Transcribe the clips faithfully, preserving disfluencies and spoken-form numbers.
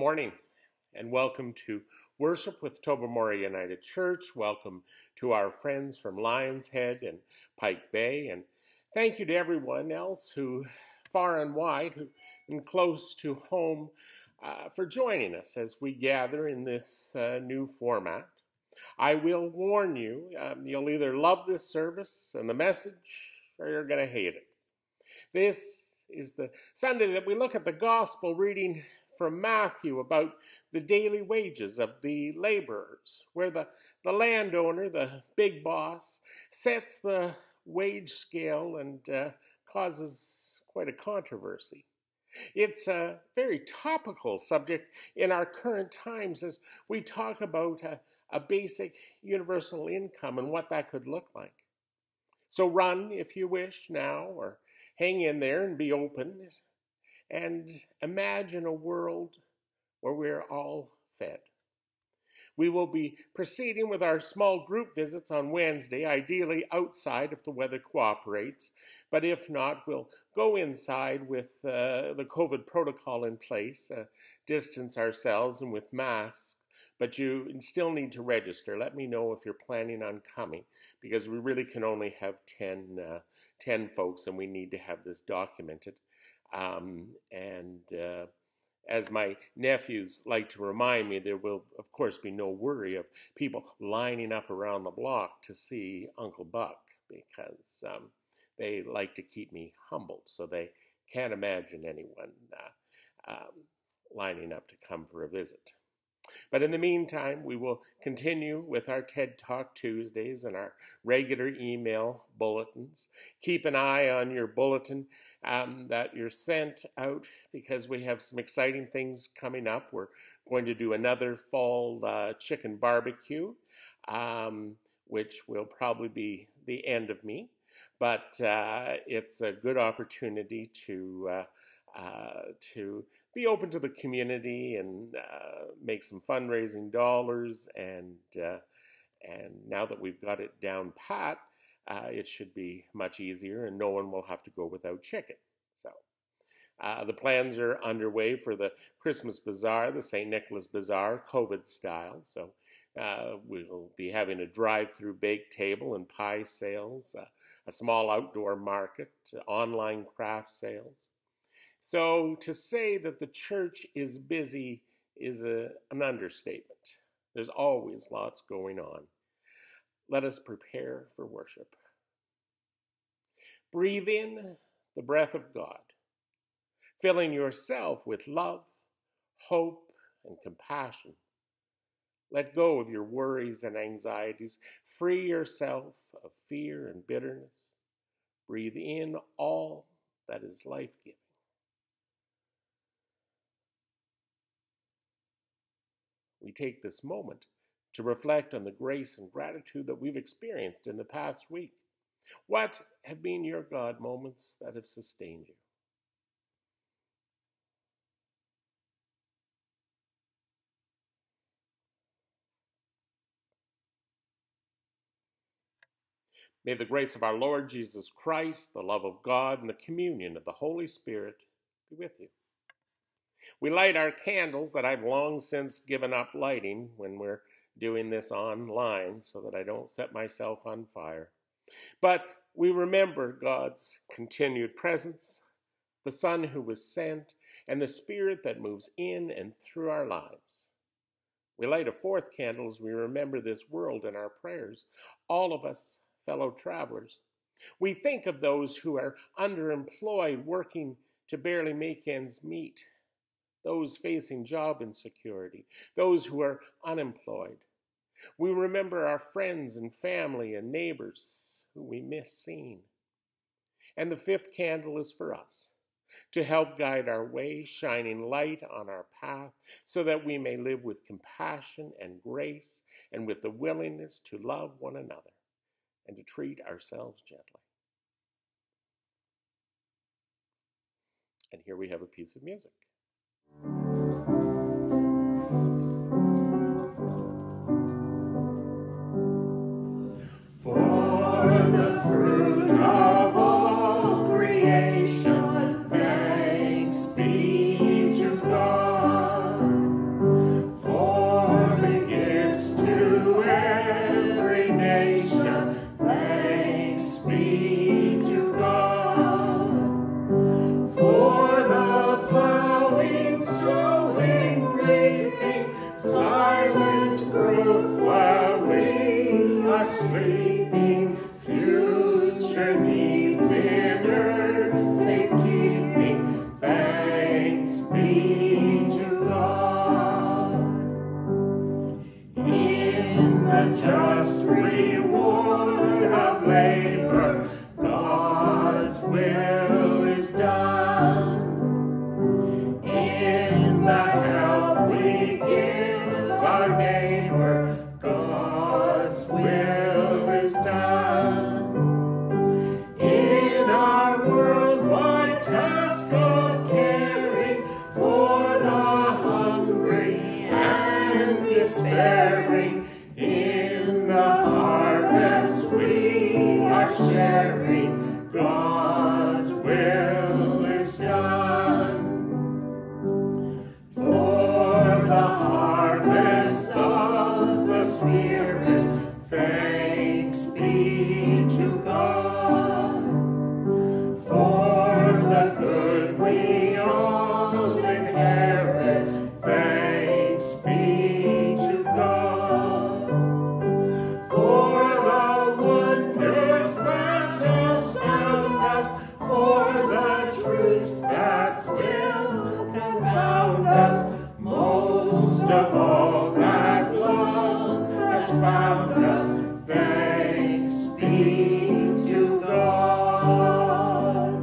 morning and welcome to Worship with Tobermory United Church. Welcome to our friends from Lions Head and Pike Bay, and thank you to everyone else who, far and wide, who and close to home, uh, for joining us as we gather in this uh, new format. I will warn you, um, you'll either love this service and the message, or you're going to hate it. This is the Sunday that we look at the gospel reading from Matthew about the daily wages of the laborers, where the, the landowner, the big boss, sets the wage scale and uh, causes quite a controversy. It's a very topical subject in our current times as we talk about a, a basic universal income and what that could look like. So run if you wish now, or hang in there and be open. And imagine a world where we're all fed. We will be proceeding with our small group visits on Wednesday, ideally outside if the weather cooperates. But if not, we'll go inside with uh, the COVID protocol in place, uh, distance ourselves and with masks. But you still need to register. Let me know if you're planning on coming, because we really can only have ten, uh, ten folks, and we need to have this documented. Um, and uh, as my nephews like to remind me, there will, of course, be no worry of people lining up around the block to see Uncle Buck, because um, they like to keep me humbled, so they can't imagine anyone uh, um, lining up to come for a visit. But in the meantime, we will continue with our TED Talk Tuesdays and our regular email bulletins. Keep an eye on your bulletin um, that you're sent out, because we have some exciting things coming up. We're going to do another fall uh, chicken barbecue, um, which will probably be the end of me. But uh, it's a good opportunity to uh, uh, to be open to the community and uh, make some fundraising dollars. And uh, and now that we've got it down pat, uh, it should be much easier, and no one will have to go without chicken. So uh, the plans are underway for the Christmas Bazaar, the Saint Nicholas Bazaar, COVID style. So uh, we'll be having a drive-through bake table and pie sales, uh, a small outdoor market, uh, online craft sales. So to say that the church is busy is a, an understatement. There's always lots going on. Let us prepare for worship. Breathe in the breath of God, filling yourself with love, hope, and compassion. Let go of your worries and anxieties. Free yourself of fear and bitterness. Breathe in all that is life-giving. We take this moment to reflect on the grace and gratitude that we've experienced in the past week. What have been your God moments that have sustained you? May the grace of our Lord Jesus Christ, the love of God, and the communion of the Holy Spirit be with you. We light our candles that I've long since given up lighting when we're doing this online, so that I don't set myself on fire. But we remember God's continued presence, the Son who was sent, and the Spirit that moves in and through our lives. We light a fourth candle as we remember this world in our prayers, all of us fellow travelers. We think of those who are underemployed, working to barely make ends meet, those facing job insecurity, those who are unemployed. We remember our friends and family and neighbors who we miss seeing. And the fifth candle is for us, to help guide our way, shining light on our path, so that we may live with compassion and grace, and with the willingness to love one another and to treat ourselves gently. And here we have a piece of music. For the fruit of all creation, thanks be to God. will is done. In the help we give our neighbor, God's will is done. In our worldwide task of caring for the hungry and despairing, in the harvest we are sharing, God's will is done. For the harvest of the Spirit, thanks be to God. For the good we all inherit, thanks be to God. For the wonders that astound us, for the truths that still confound us, most of all that love has found us, thanks be to God.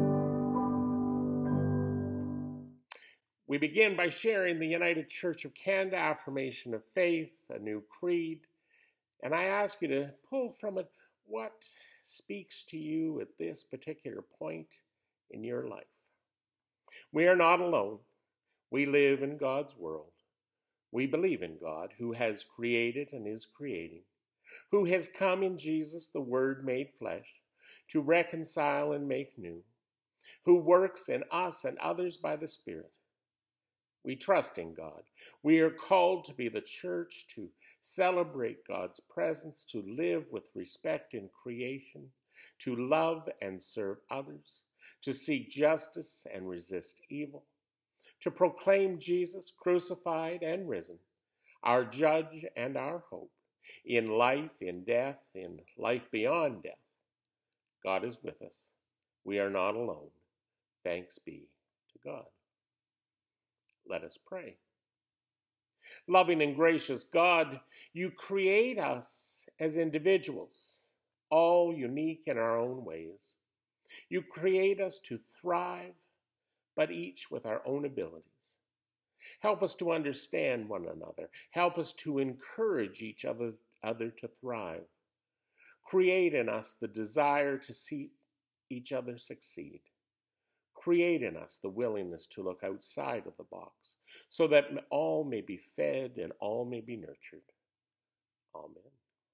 We begin by sharing the United Church of Canada Affirmation of Faith, a new creed, and I ask you to pull from it what speaks to you at this particular point in your life. We are not alone. We live in God's world. We believe in God, who has created and is creating, who has come in Jesus, the Word made flesh, to reconcile and make new, who works in us and others by the Spirit. We trust in God. We are called to be the church, to celebrate God's presence, to live with respect in creation, to love and serve others, to seek justice and resist evil, to proclaim Jesus crucified and risen, our judge and our hope, in life, in death, in life beyond death. God is with us. We are not alone. Thanks be to God. Let us pray. Loving and gracious God, you create us as individuals, all unique in our own ways. You create us to thrive, but each with our own abilities. Help us to understand one another. Help us to encourage each other, other to thrive. Create in us the desire to see each other succeed. Create in us the willingness to look outside of the box, so that all may be fed and all may be nurtured. Amen.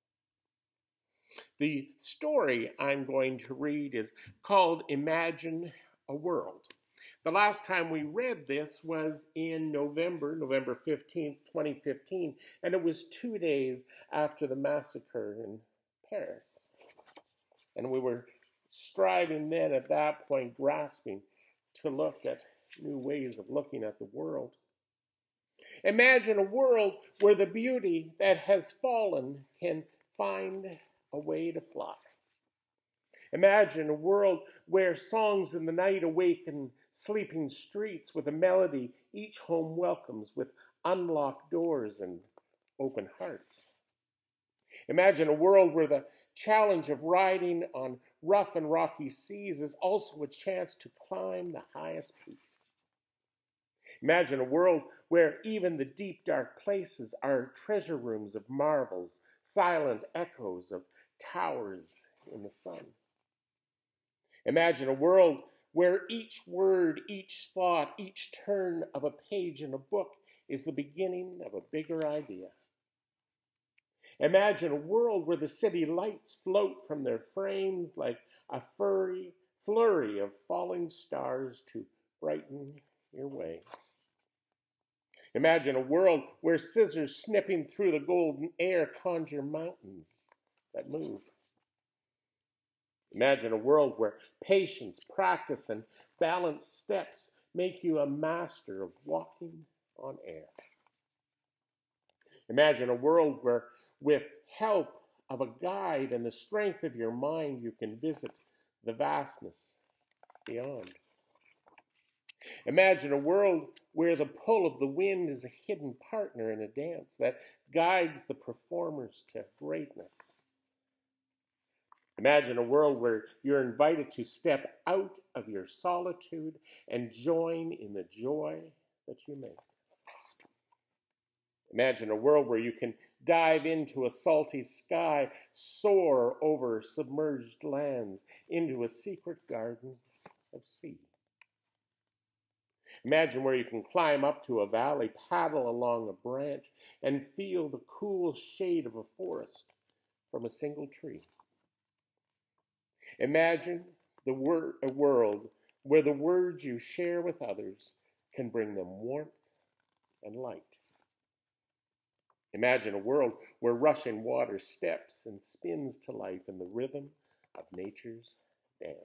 The story I'm going to read is called Imagine a World. The last time we read this was in November, November fifteenth, twenty fifteen, and it was two days after the massacre in Paris. And we were striving then at that point, grasping to look at new ways of looking at the world. Imagine a world where the beauty that has fallen can find a way to fly. Imagine a world where songs in the night awaken sleeping streets with a melody each home welcomes, with unlocked doors and open hearts. Imagine a world where the challenge of riding on rough and rocky seas is also a chance to climb the highest peak. Imagine a world where even the deep, dark places are treasure rooms of marvels, silent echoes of towers in the sun. Imagine a world where each word, each thought, each turn of a page in a book is the beginning of a bigger idea. Imagine a world where the city lights float from their frames like a furry flurry of falling stars to brighten your way. Imagine a world where scissors snipping through the golden air conjure mountains that move. Imagine a world where patience, practice, and balanced steps make you a master of walking on air. Imagine a world where, with help of a guide and the strength of your mind, you can visit the vastness beyond. Imagine a world where the pull of the wind is a hidden partner in a dance that guides the performers to greatness. Imagine a world where you're invited to step out of your solitude and join in the joy that you make. Imagine a world where you can dive into a salty sky, soar over submerged lands, into a secret garden of sea. Imagine where you can climb up to a valley, paddle along a branch, and feel the cool shade of a forest from a single tree. Imagine the wor- a world where the words you share with others can bring them warmth and light. Imagine a world where rushing water steps and spins to life in the rhythm of nature's dance.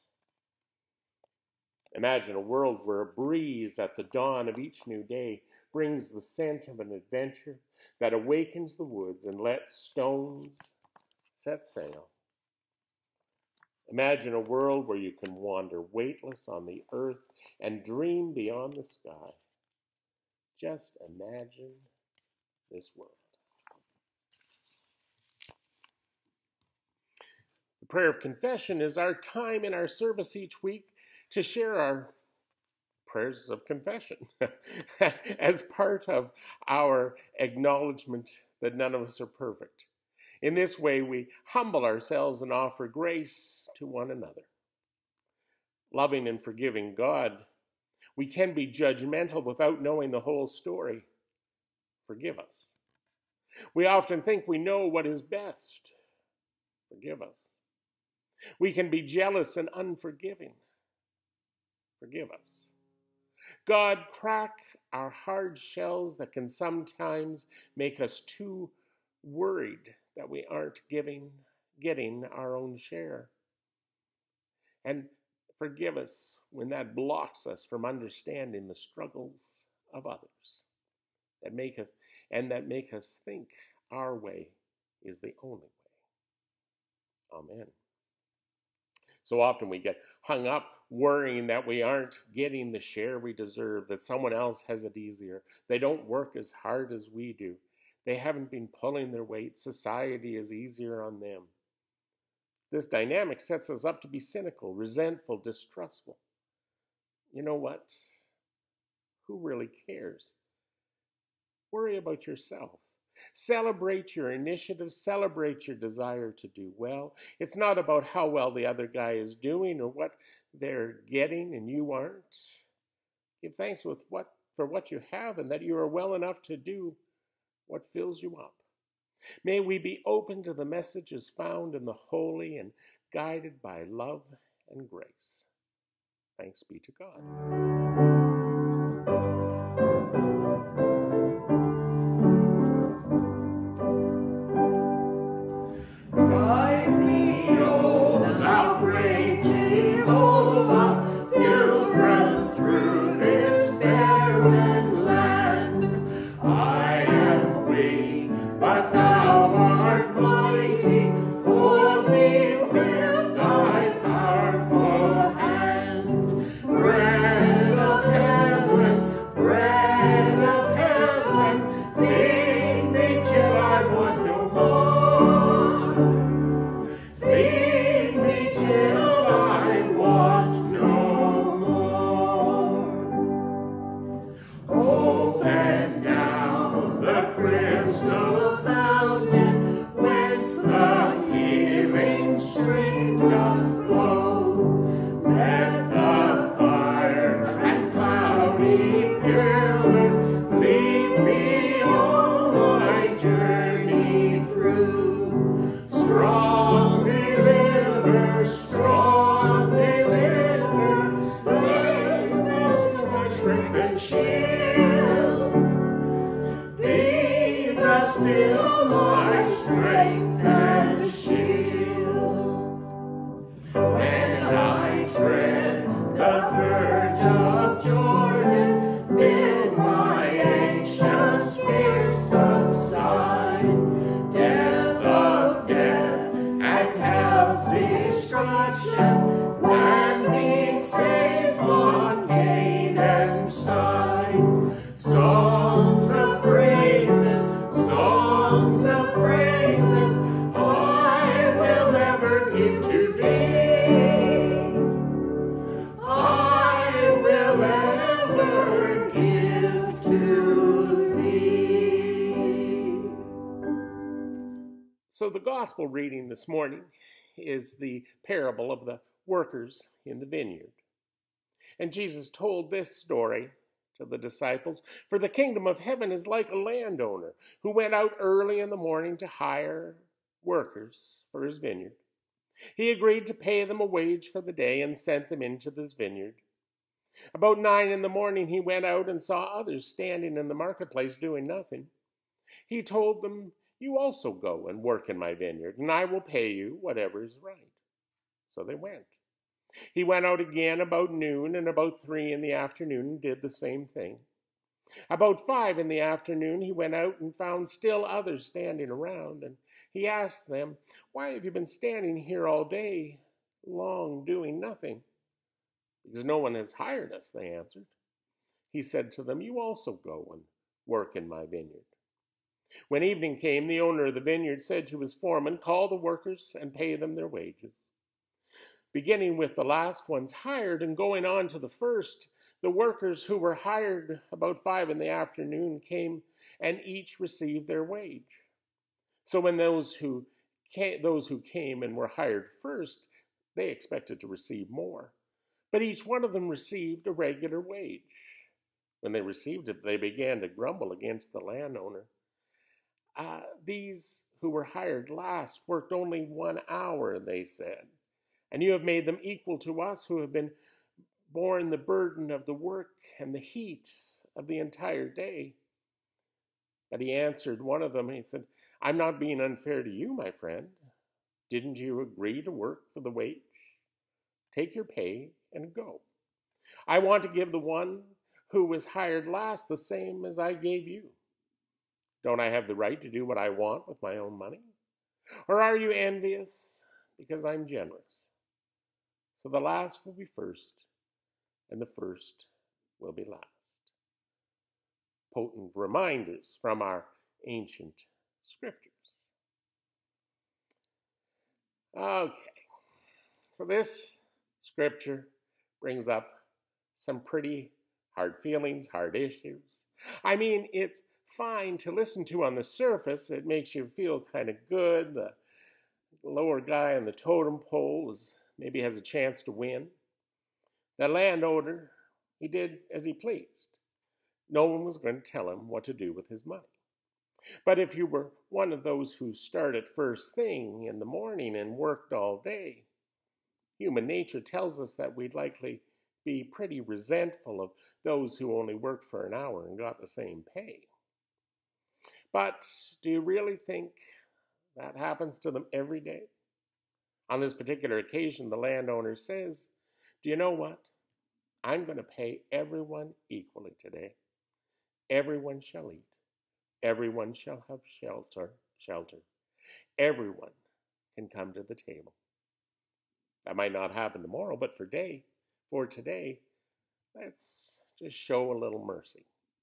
Imagine a world where a breeze at the dawn of each new day brings the scent of an adventure that awakens the woods and lets stones set sail. Imagine a world where you can wander weightless on the earth and dream beyond the sky. Just imagine this world. The prayer of confession is our time in our service each week to share our prayers of confession as part of our acknowledgement that none of us are perfect. In this way, we humble ourselves and offer grace to one another. Loving and forgiving God, we can be judgmental without knowing the whole story. Forgive us. We often think we know what is best. Forgive us. We can be jealous and unforgiving. Forgive us. God, crack our hard shells that can sometimes make us too worried that we aren't giving, getting our own share. And forgive us when that blocks us from understanding the struggles of others that make us and that make us think our way is the only way. Amen. So often we get hung up worrying that we aren't getting the share we deserve, that someone else has it easier. They don't work as hard as we do. They haven't been pulling their weight. Society is easier on them. This dynamic sets us up to be cynical, resentful, distrustful. You know what? Who really cares? Worry about yourself. Celebrate your initiative. Celebrate your desire to do well. It's not about how well the other guy is doing or what they're getting and you aren't. Give thanks with what, for what you have and that you are well enough to do what fills you up. May we be open to the messages found in the holy and guided by love and grace. Thanks be to God. Songs of praises, songs of praises. the gospel reading this morning is the parable of the workers in the vineyard. And Jesus told this story to the disciples, "For the kingdom of heaven is like a landowner who went out early in the morning to hire workers for his vineyard. He agreed to pay them a wage for the day and sent them into this vineyard. About nine in the morning he went out and saw others standing in the marketplace doing nothing. He told them, 'You also go and work in my vineyard, and I will pay you whatever is right.' So they went. He went out again about noon and about three in the afternoon and did the same thing. About five in the afternoon he went out and found still others standing around, and he asked them, 'Why have you been standing here all day long doing nothing?' 'Because no one has hired us,' they answered. He said to them, 'You also go and work in my vineyard.' When evening came, the owner of the vineyard said to his foreman, 'Call the workers and pay them their wages.' Beginning with the last ones hired and going on to the first, the workers who were hired about five in the afternoon came and each received their wage. So when those who came, those who came and were hired first, they expected to receive more. But each one of them received a regular wage. When they received it, they began to grumble against the landowner. Uh, these who were hired last worked only one hour, they said, and you have made them equal to us who have been borne the burden of the work and the heat of the entire day.' But he answered one of them, and he said, 'I'm not being unfair to you, my friend. Didn't you agree to work for the wage? Take your pay and go. I want to give the one who was hired last the same as I gave you. Don't I have the right to do what I want with my own money? Or are you envious because I'm generous? So the last will be first, and the first will be last.'" Potent reminders from our ancient scriptures. Okay, so this scripture brings up some pretty hard feelings, hard issues. I mean, it's fine to listen to on the surface. It makes you feel kind of good. The lower guy on the totem pole is maybe has a chance to win. The landowner, he did as he pleased. No one was going to tell him what to do with his money. But if you were one of those who started first thing in the morning and worked all day, human nature tells us that we'd likely be pretty resentful of those who only worked for an hour and got the same pay. But do you really think that happens to them every day? On this particular occasion, the landowner says, "Do you know what? I'm going to pay everyone equally today. Everyone shall eat. Everyone shall have shelter, shelter. Everyone can come to the table." That might not happen tomorrow, but for day, for today, let's just show a little mercy.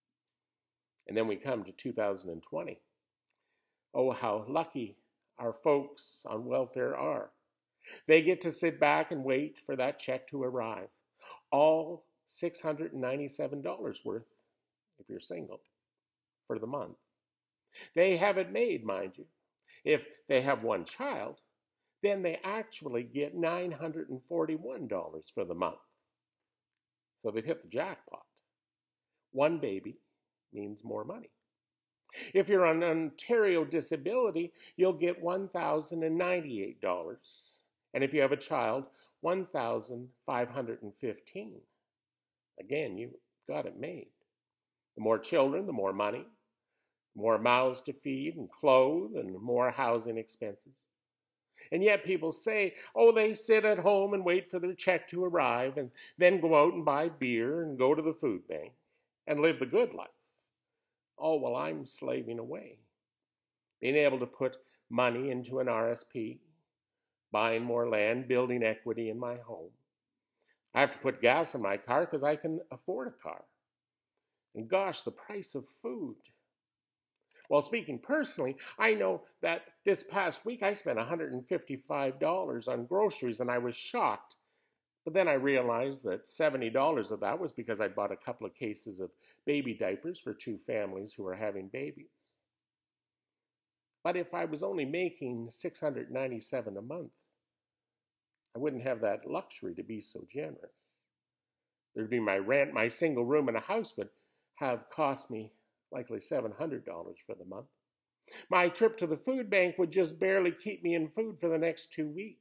And then we come to two thousand twenty. Oh, how lucky our folks on welfare are. They get to sit back and wait for that check to arrive. All six hundred ninety-seven dollars worth, if you're single, for the month. They have it made, mind you. If they have one child, then they actually get nine hundred forty-one dollars for the month. So they've hit the jackpot. One baby means more money. If you're on Ontario disability, you'll get one thousand ninety-eight dollars. And if you have a child, one thousand five hundred fifteen dollars. Again, you got it made. The more children, the more money, more mouths to feed and clothe, and more housing expenses. And yet people say, oh, they sit at home and wait for their check to arrive and then go out and buy beer and go to the food bank and live the good life. Oh, well, I'm slaving away, being able to put money into an R S P, buying more land, building equity in my home. I have to put gas in my car because I can afford a car. And gosh, the price of food. Well, speaking personally, I know that this past week I spent one hundred fifty-five dollars on groceries and I was shocked. But then I realized that seventy dollars of that was because I bought a couple of cases of baby diapers for two families who are having babies. But if I was only making six hundred ninety-seven dollars a month, I wouldn't have that luxury to be so generous. There'd be my rent. My single room in a house would have cost me likely seven hundred dollars for the month. My trip to the food bank would just barely keep me in food for the next two weeks.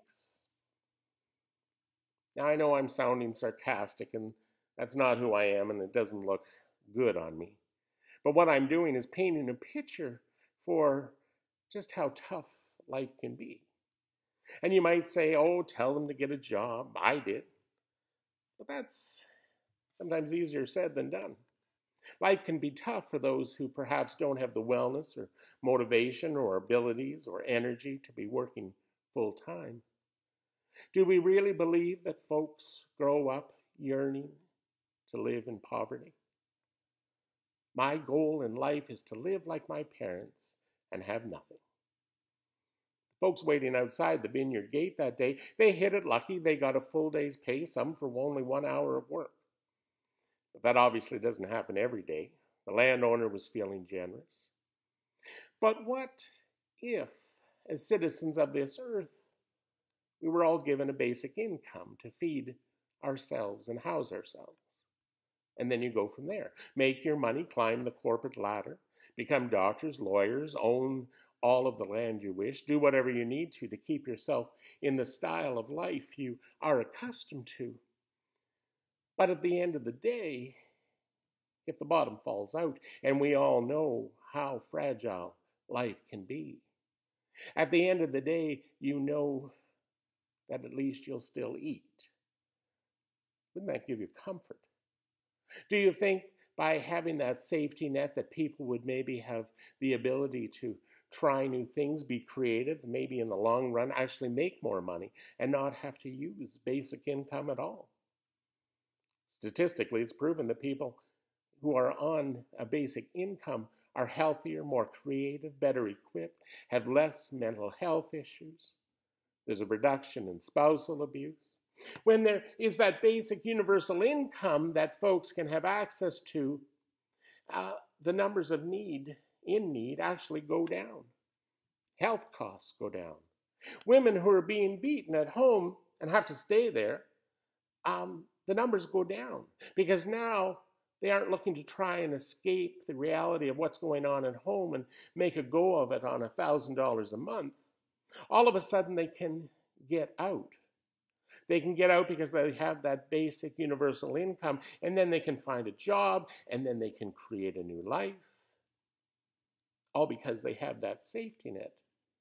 Now, I know I'm sounding sarcastic, and that's not who I am, and it doesn't look good on me. But what I'm doing is painting a picture for just how tough life can be. And you might say, oh, tell them to get a job. I did. But that's sometimes easier said than done. Life can be tough for those who perhaps don't have the wellness or motivation or abilities or energy to be working full time. Do we really believe that folks grow up yearning to live in poverty? My goal in life is to live like my parents and have nothing. Folks waiting outside the vineyard gate that day, they hit it lucky. They got a full day's pay, some for only one hour of work. But that obviously doesn't happen every day. The landowner was feeling generous. But what if, as citizens of this earth, we were all given a basic income to feed ourselves and house ourselves? And then you go from there. Make your money, climb the corporate ladder, become doctors, lawyers, own all of the land you wish, do whatever you need to to keep yourself in the style of life you are accustomed to. But at the end of the day, if the bottom falls out, and we all know how fragile life can be, at the end of the day, you know that at least you'll still eat. Wouldn't that give you comfort? Do you think by having that safety net that people would maybe have the ability to try new things, be creative, maybe in the long run actually make more money and not have to use basic income at all? Statistically, it's proven that people who are on a basic income are healthier, more creative, better equipped, have less mental health issues. There's a reduction in spousal abuse. When there is that basic universal income that folks can have access to, uh, the numbers of need, in need, actually go down. Health costs go down. Women who are being beaten at home and have to stay there, um, the numbers go down because now they aren't looking to try and escape the reality of what's going on at home and make a go of it on one thousand dollars a month. All of a sudden they can get out. They can get out because they have that basic universal income, and then they can find a job, and then they can create a new life. All because they have that safety net.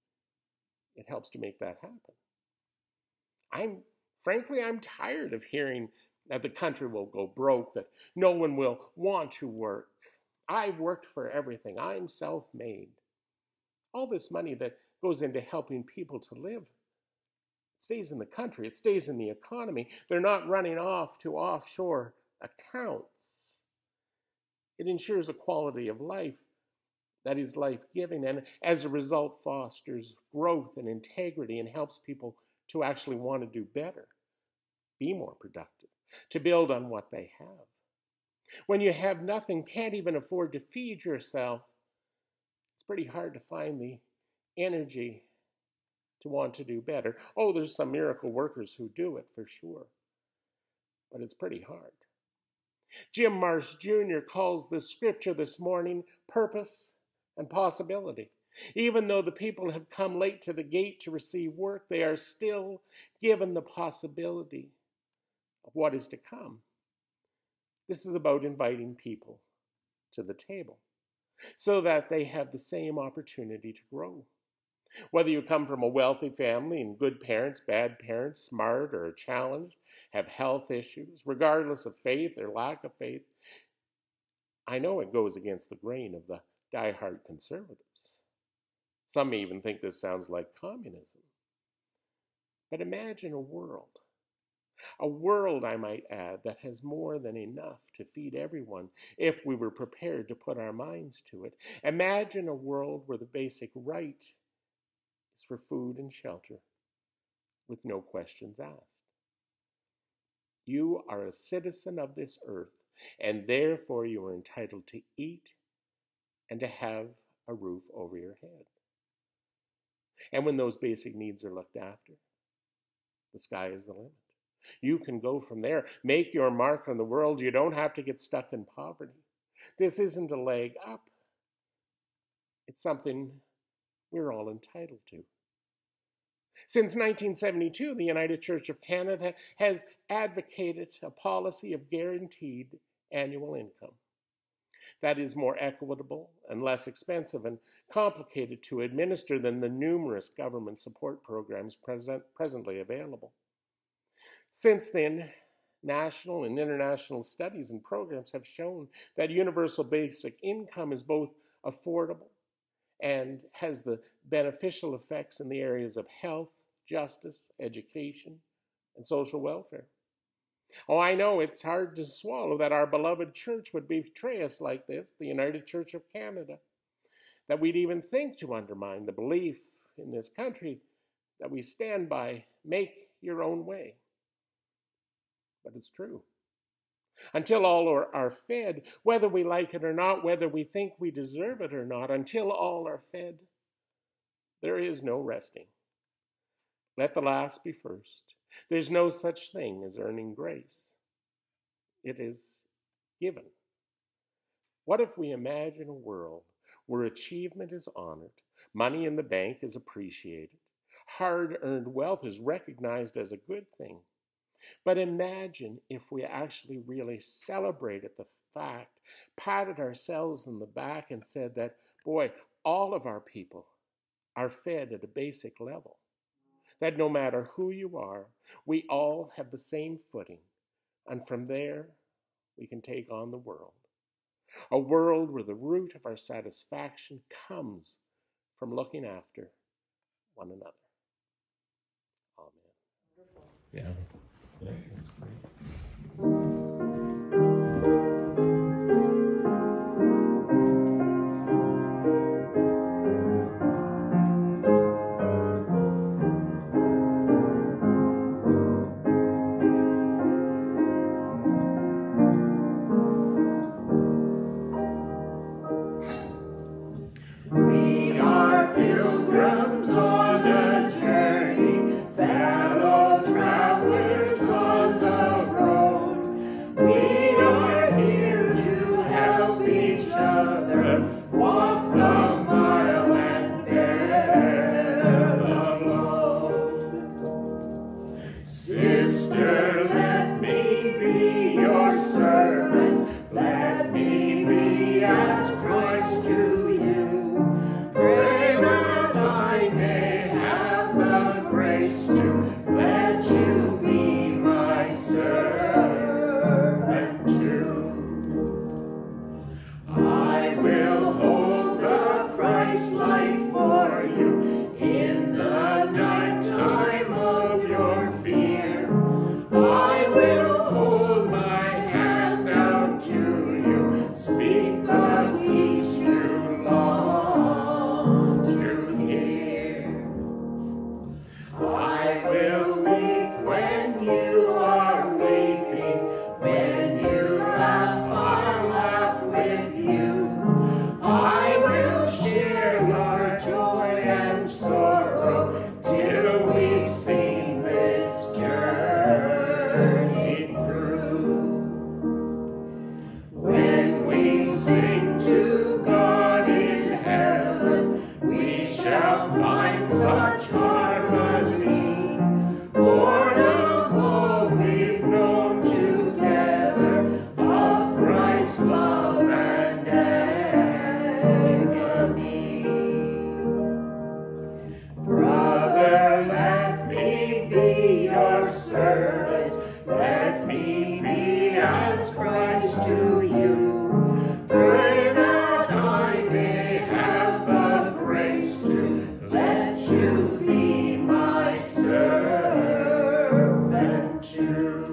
It helps to make that happen. I'm, frankly, I'm tired of hearing that the country will go broke, that no one will want to work. I've worked for everything. I'm self-made. All this money that goes into helping people to live, it stays in the country. It stays in the economy. They're not running off to offshore accounts. It ensures a quality of life that is life-giving, and as a result fosters growth and integrity and helps people to actually want to do better, be more productive, to build on what they have. When you have nothing, can't even afford to feed yourself, it's pretty hard to find the energy to want to do better. Oh, there's some miracle workers who do it for sure, but it's pretty hard. Jim Marsh Junior calls this scripture this morning purpose and possibility. Even though the people have come late to the gate to receive work, they are still given the possibility of what is to come. This is about inviting people to the table so that they have the same opportunity to grow. Whether you come from a wealthy family and good parents, bad parents, smart or challenged, have health issues, regardless of faith or lack of faith, I know it goes against the grain of the die-hard conservatives. Some may even think this sounds like communism. But imagine a world, a world, I might add, that has more than enough to feed everyone if we were prepared to put our minds to it. Imagine a world where the basic right is for food and shelter with no questions asked. You are a citizen of this earth, and therefore you are entitled to eat and to have a roof over your head. And when those basic needs are looked after, the sky is the limit. You can go from there, make your mark on the world. You don't have to get stuck in poverty. This isn't a leg up. It's something we're all entitled to. Since nineteen seventy-two, the United Church of Canada has advocated a policy of guaranteed annual income that is more equitable and less expensive and complicated to administer than the numerous government support programs present, presently available. Since then, national and international studies and programs have shown that universal basic income is both affordable and has the beneficial effects in the areas of health, justice, education, and social welfare. Oh, I know it's hard to swallow that our beloved church would betray us like this, the United Church of Canada, that we'd even think to undermine the belief in this country that we stand by, make your own way. But it's true. Until all are, are fed, whether we like it or not, whether we think we deserve it or not, until all are fed, there is no resting. Let the last be first. There's no such thing as earning grace. It is given. What if we imagine a world where achievement is honored, money in the bank is appreciated, hard-earned wealth is recognized as a good thing? But imagine if we actually really celebrated the fact, patted ourselves on the back and said that, boy, all of our people are fed at a basic level. That no matter who you are, we all have the same footing. And from there, we can take on the world. A world where the root of our satisfaction comes from looking after one another. Amen. Yeah. Yeah, that's great. We are pilgrims on a journey, fellow travelers on the road. We are here to help each other walk the mile and bear the load. Sister, let me be your servant. Let me be as Christ to you. Pray that I may have the grace to let you be my servant too. I will hold the Christ light for you in the night time of your fear. I will hold my hand out to you, speak the peace you long to hear. I will weep when you are weeping, when you laugh, I'll laugh with you. I will share your joy and sorrow till we've seen this journey through. When we sing to God in heaven, we shall find such harmony, born of all we've known together, of Christ's love and agony. Brother, let me be your servant, let me be as Christ to you. Pray that I may have the grace to let you be my servant too.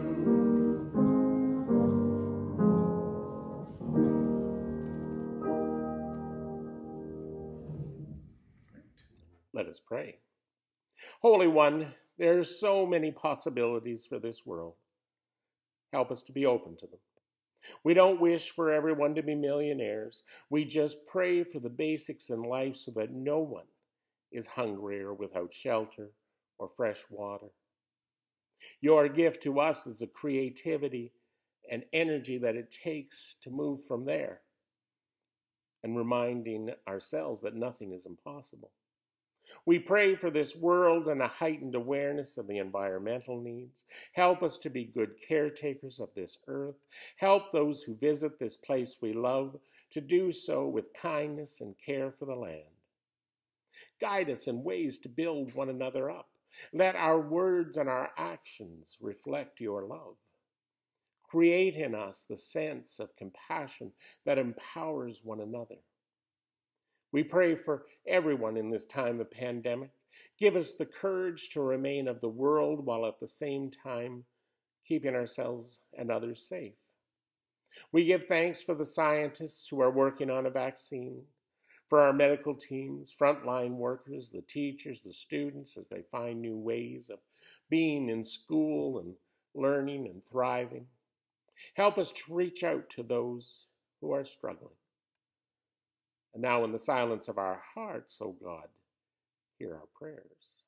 Let us pray. Holy One, there are so many possibilities for this world. Help us to be open to them. We don't wish for everyone to be millionaires. We just pray for the basics in life so that no one is hungry or without shelter or fresh water. Your gift to us is the creativity and energy that it takes to move from there, and reminding ourselves that nothing is impossible. We pray for this world and a heightened awareness of the environmental needs. Help us to be good caretakers of this earth. Help those who visit this place we love to do so with kindness and care for the land. Guide us in ways to build one another up. Let our words and our actions reflect your love. Create in us the sense of compassion that empowers one another. We pray for everyone in this time of pandemic. Give us the courage to remain of the world while at the same time keeping ourselves and others safe. We give thanks for the scientists who are working on a vaccine, for our medical teams, frontline workers, the teachers, the students as they find new ways of being in school and learning and thriving. Help us to reach out to those who are struggling. And now in the silence of our hearts, O God, hear our prayers.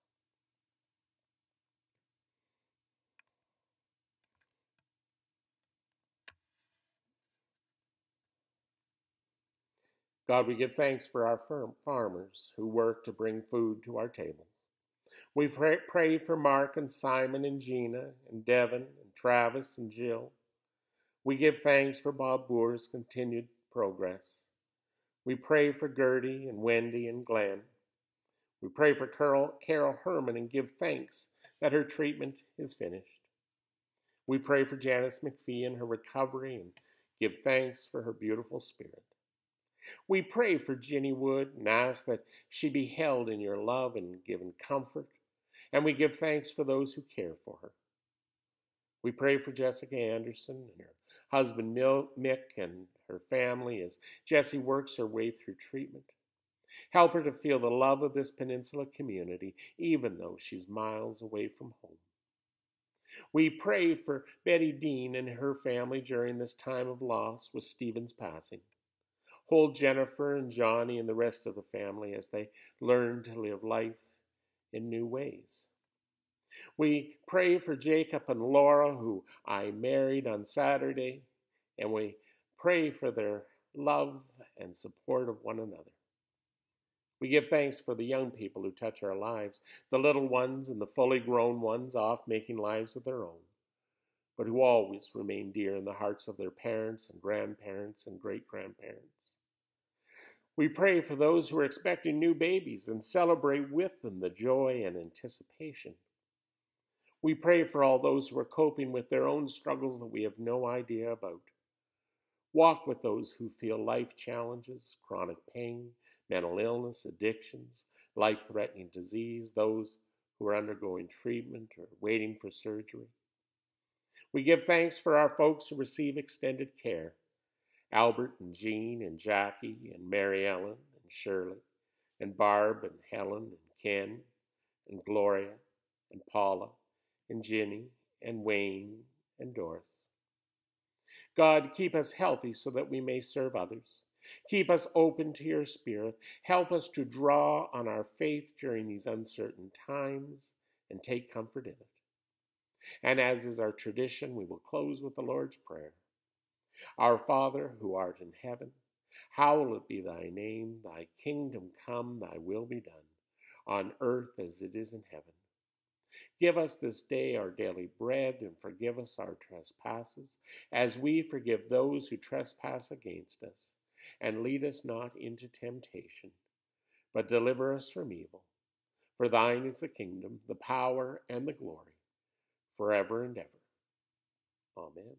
God, we give thanks for our farmers who work to bring food to our tables. We pray for Mark and Simon and Gina and Devin and Travis and Jill. We give thanks for Bob Boer's continued progress. We pray for Gertie and Wendy and Glenn. We pray for Carol, Carol Herman and give thanks that her treatment is finished. We pray for Janice McPhee and her recovery and give thanks for her beautiful spirit. We pray for Jenny Wood and ask that she be held in your love and given comfort, and we give thanks for those who care for her. We pray for Jessica Anderson and her husband Mick and her family as Jessie works her way through treatment. Help her to feel the love of this peninsula community, even though she's miles away from home. We pray for Betty Dean and her family during this time of loss with Stephen's passing. Hold Jennifer and Johnny and the rest of the family as they learn to live life in new ways. We pray for Jacob and Laura, who I married on Saturday, and we pray for their love and support of one another. We give thanks for the young people who touch our lives, the little ones and the fully grown ones off making lives of their own, but who always remain dear in the hearts of their parents and grandparents and great-grandparents. We pray for those who are expecting new babies and celebrate with them the joy and anticipation. We pray for all those who are coping with their own struggles that we have no idea about. Walk with those who feel life challenges, chronic pain, mental illness, addictions, life-threatening disease, those who are undergoing treatment or waiting for surgery. We give thanks for our folks who receive extended care, Albert and Jean and Jackie and Mary Ellen and Shirley and Barb and Helen and Ken and Gloria and Paula and Ginny and Wayne and Doris. God, keep us healthy so that we may serve others. Keep us open to your Spirit. Help us to draw on our faith during these uncertain times and take comfort in it. And as is our tradition, we will close with the Lord's Prayer. Our Father, who art in heaven, hallowed be thy name. Thy kingdom come, thy will be done, on earth as it is in heaven. Give us this day our daily bread, and forgive us our trespasses, as we forgive those who trespass against us. And lead us not into temptation, but deliver us from evil. For thine is the kingdom, the power, and the glory, forever and ever. Amen.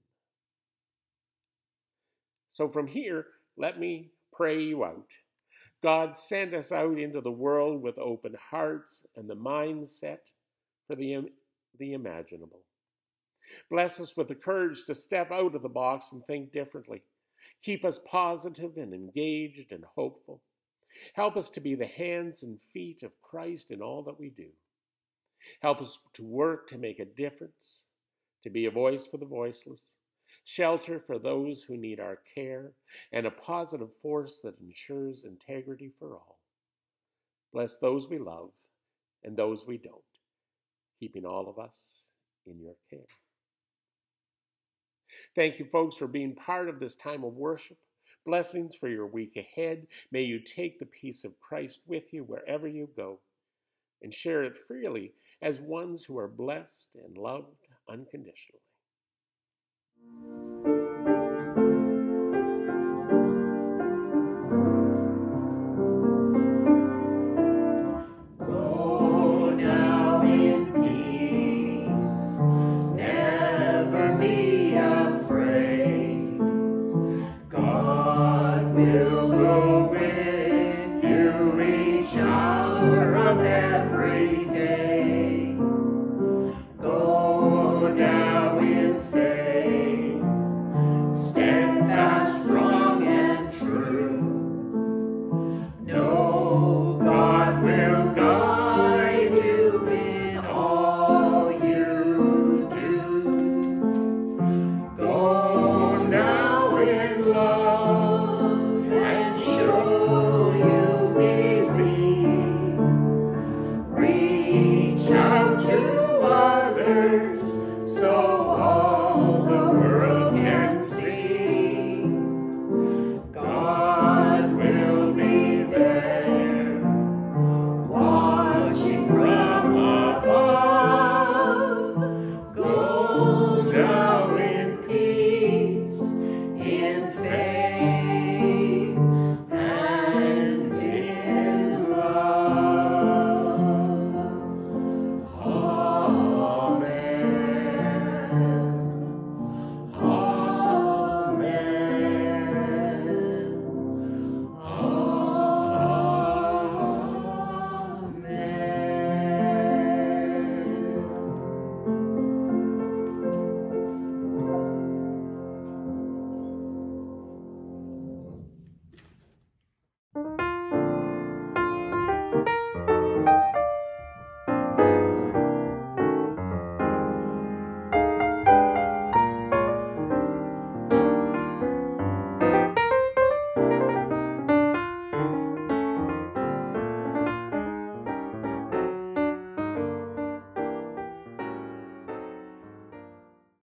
So from here, let me pray you out. God, send us out into the world with open hearts and the mindset for the, the imaginable. Bless us with the courage to step out of the box and think differently. Keep us positive and engaged and hopeful. Help us to be the hands and feet of Christ in all that we do. Help us to work to make a difference, to be a voice for the voiceless, shelter for those who need our care, and a positive force that ensures integrity for all. Bless those we love and those we don't, keeping all of us in your care. Thank you, folks, for being part of this time of worship. Blessings for your week ahead. May you take the peace of Christ with you wherever you go and share it freely as ones who are blessed and loved unconditionally.